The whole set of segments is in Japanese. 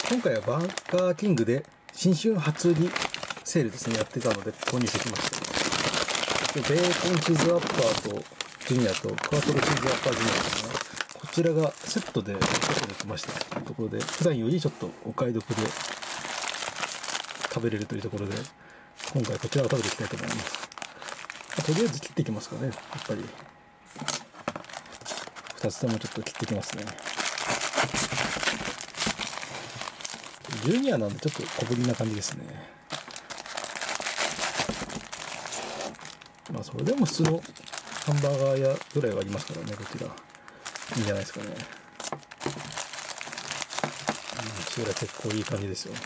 今回はバーガーキングで新春初売りセールですね、やってたので購入してきました。ベーコンチーズアッパーとジュニアとクワトロチーズアッパージュニアですね。こちらがセットできましたというところで、普段よりちょっとお買い得で食べれるというところで、今回こちらを食べていきたいと思います。とりあえず切っていきますかね、やっぱり。2つともちょっと切っていきますね。ジュニアなんでちょっと小ぶりな感じですね。まあそれでも普通のハンバーガー屋ぐらいはありますからね、こちら。いいんじゃないですかね。こちら結構いい感じですよ。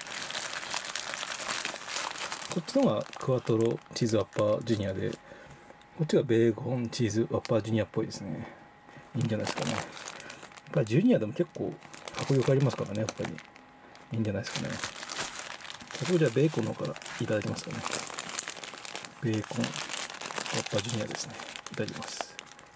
こっちのがクワトロチーズアッパージュニアで、こっちがベーコンチーズアッパージュニアっぽいですね。いいんじゃないですかね。やっぱりジュニアでも結構迫力ありますからね、やっぱり。いいんじゃないですかね。これじゃあベーコンの方からいただきますかね。ベーコンアッパージュニアですね。いただきます。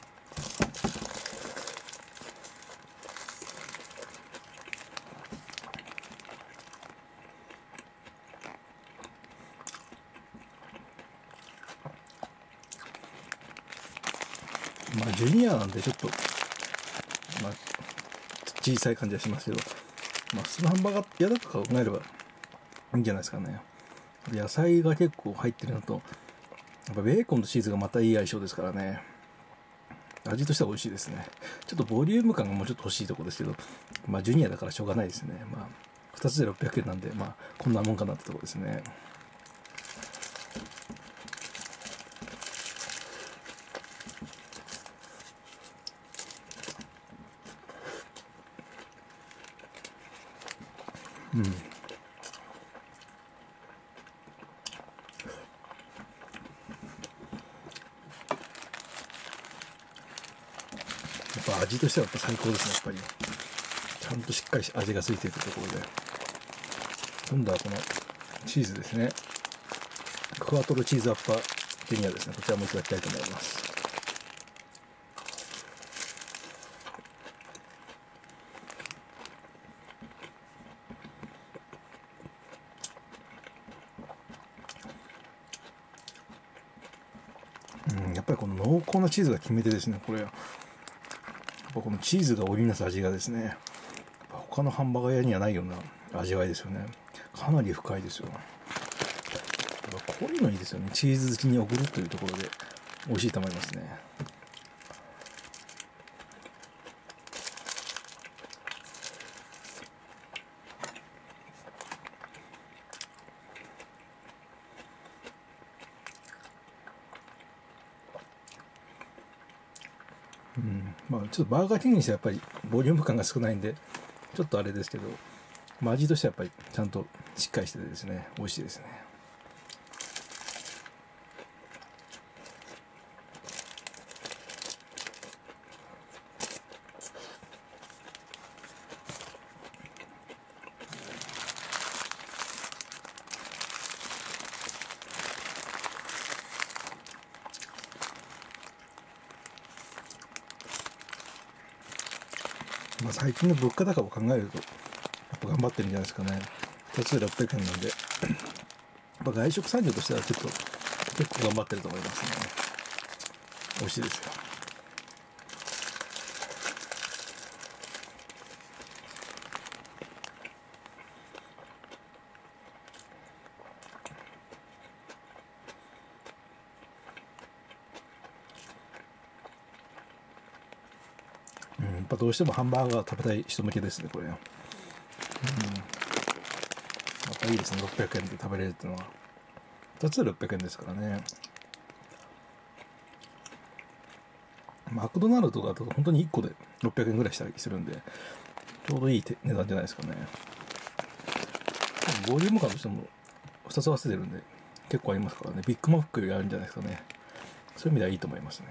まあジュニアなんでちょっと、まあ、小さい感じはしますけど、まあ普通のハンバーガー屋だと考えればいいんじゃないですかね。野菜が結構入ってるのと、やっぱベーコンとチーズがまたいい相性ですからね。味としては美味しいですね。ちょっとボリューム感がもうちょっと欲しいところですけど、まあジュニアだからしょうがないですね。まあ2つで600円なんで、まあこんなもんかなってところですね。うん。やっぱ味としてはやっぱ最高ですね、やっぱり。ちゃんとしっかり味がついているところで。今度はこのチーズですね。クワトロチーズアッパージュニアですね。こちらもいただきたいと思います。やっぱりこの濃厚なチーズが決め手ですね、これ。やっぱこのチーズが織りなす味がですね、他のハンバーガー屋にはないような味わいですよね。かなり深いですよ。こういうのいいですよね。チーズ好きに送るというところで美味しいと思いますね。まあちょっとバーガーキングにしてはやっぱりボリューム感が少ないんで、ちょっとあれですけど、まあ味としてはやっぱりちゃんとしっかりしててですね、美味しいですね。まあ最近の物価高を考えると、やっぱ頑張ってるんじゃないですかね。2つで600円なんで、やっぱ外食産業としてはちょっと結構頑張ってると思いますね。美味しいですよ。やっぱどうしてもハンバーガー食べたい人向けですね、これ。やっぱいいですね、600円で食べれるっていうのは。2つで600円ですからね。マクドナルドだと本当に1個で600円ぐらいしたりするんで、ちょうどいい値段じゃないですかね。ボリューム感としても2つ合わせてるんで、結構ありますからね。ビッグマックよりあるんじゃないですかね。そういう意味ではいいと思いますね。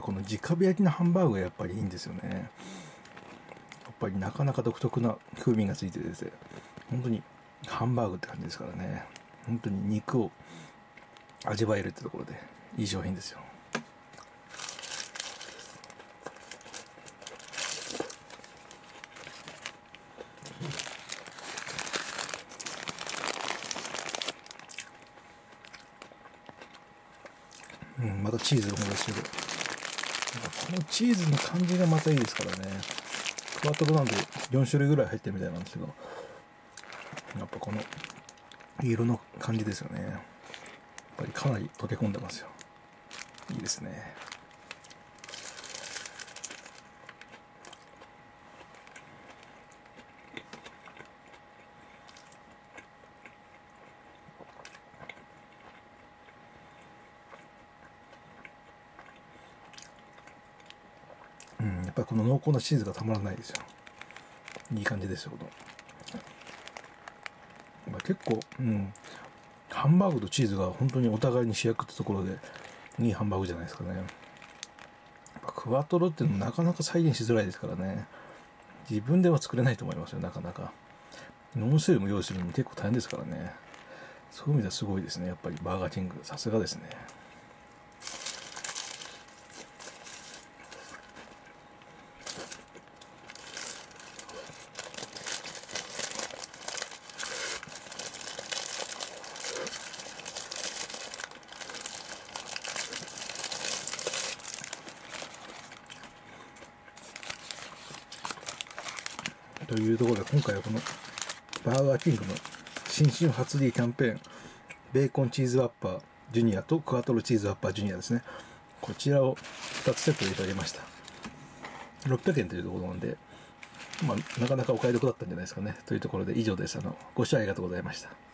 この直火焼きのハンバーグがやっぱりいいんですよね。やっぱりなかなか独特な風味がついててですね、本当にハンバーグって感じですからね。本当に肉を味わえるってところでいい商品ですよ。またチーズを思い出してる。このチーズの感じがまたいいですからね。クワトロなんで4種類ぐらい入ってるみたいなんですけど、やっぱこの色の感じですよね。やっぱりかなり溶け込んでますよ。いいですね。やっぱりこの濃厚なチーズがたまらないですよ。いい感じですよ。結構、ハンバーグとチーズが本当にお互いに主役ってところでいいハンバーグじゃないですかね。やっぱクワトロっていうのもなかなか再現しづらいですからね。自分では作れないと思いますよ、なかなか。ノンスールも用意するのも結構大変ですからね。そういう意味ではすごいですね。やっぱりバーガーキング、さすがですね。というところで、今回はこのバーガーキングの新春初売りキャンペーン、ベーコンチーズワッパージュニアとクワトロチーズワッパージュニアですね。こちらを2つセットでいただきました。600円というところなんで、なかなかお買い得だったんじゃないですかね。というところで以上です。ご視聴ありがとうございました。